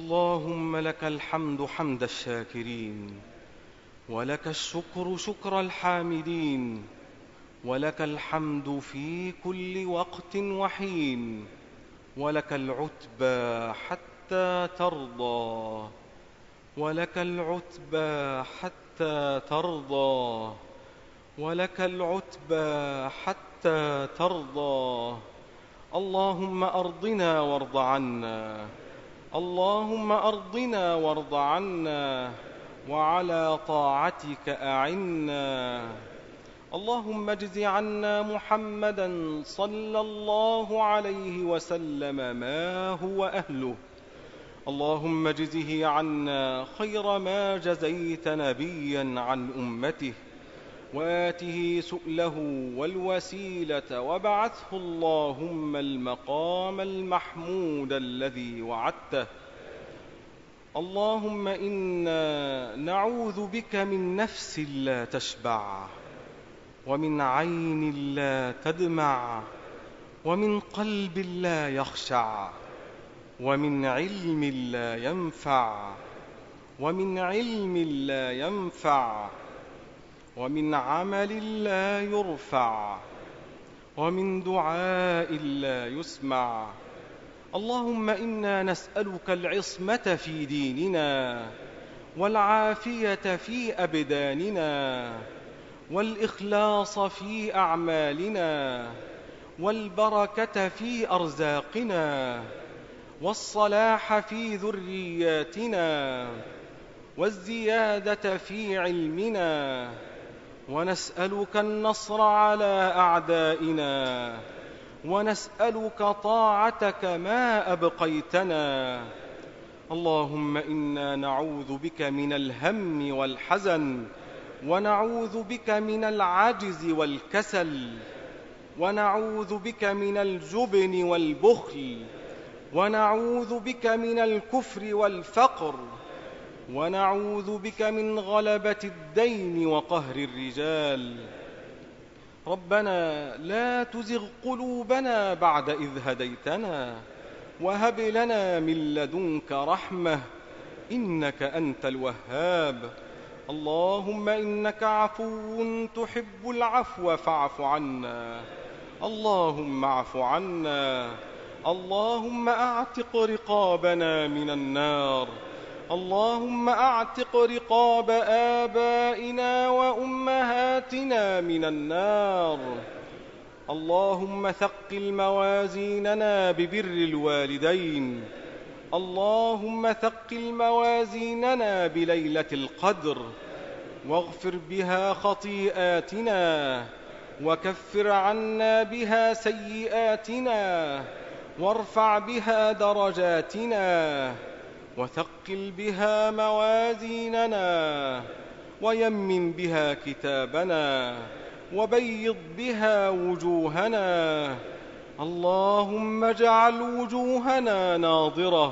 اللهم لك الحمد حمد الشاكرين، ولك الشكر شكر الحامدين، ولك الحمد في كل وقت وحين، ولك العتبى حتى ترضى، ولك العتبى حتى ترضى، ولك العتبى حتى ترضى. اللهم أرضنا وارض عنا، اللهم أرضنا وارض عنا، وعلى طاعتك أعنا. اللهم اجز عنا محمدا صلى الله عليه وسلم ما هو أهله. اللهم اجزه عنا خير ما جزيت نبيا عن أمته، وآته سؤله والوسيلة، وابعثه اللهم المقام المحمود الذي وعدته. اللهم إنا نعوذ بك من نفس لا تشبع، ومن عين لا تدمع، ومن قلب لا يخشع، ومن علم لا ينفع، ومن علم لا ينفع، ومن عمل لا يرفع، ومن دعاء لا يسمع. اللهم إنا نسألك العصمة في ديننا، والعافية في أبداننا، والإخلاص في أعمالنا، والبركة في أرزاقنا، والصلاح في ذرياتنا، والزيادة في علمنا. ونسألك النصر على أعدائنا، ونسألك طاعتك ما أبقيتنا. اللهم إنا نعوذ بك من الهم والحزن، ونعوذ بك من العجز والكسل، ونعوذ بك من الجبن والبخل، ونعوذ بك من الكفر والفقر، ونعوذ بك من غلبة الدين وقهر الرجال. ربنا لا تزغ قلوبنا بعد إذ هديتنا، وهب لنا من لدنك رحمة، إنك أنت الوهاب. اللهم إنك عفو تحب العفو فاعف عنا. اللهم اعف عنا. اللهم أعتق رقابنا من النار. اللهم أعتق رقاب آبائنا وأمهاتنا من النار. اللهم ثقل موازيننا ببر الوالدين. اللهم ثقل موازيننا بليلة القدر، واغفر بها خطيئاتنا، وكفر عنا بها سيئاتنا، وارفع بها درجاتنا، وثقل بها موازيننا، ويمن بها كتابنا، وبيض بها وجوهنا. اللهم اجعل وجوهنا ناظرة،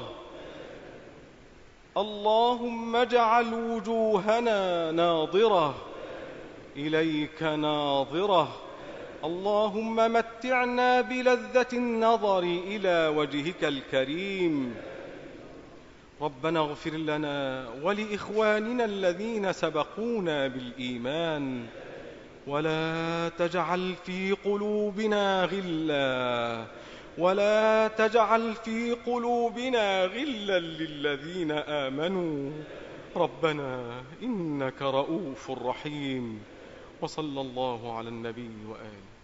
اللهم اجعل وجوهنا ناظرة إليك ناظرة. اللهم متعنا بلذة النظر إلى وجهك الكريم. ربنا اغفر لنا ولإخواننا الذين سبقونا بالإيمان، ولا تجعل في قلوبنا غلا للذين آمنوا. ربنا إنك رؤوف رحيم. وصلى الله على النبي وآله.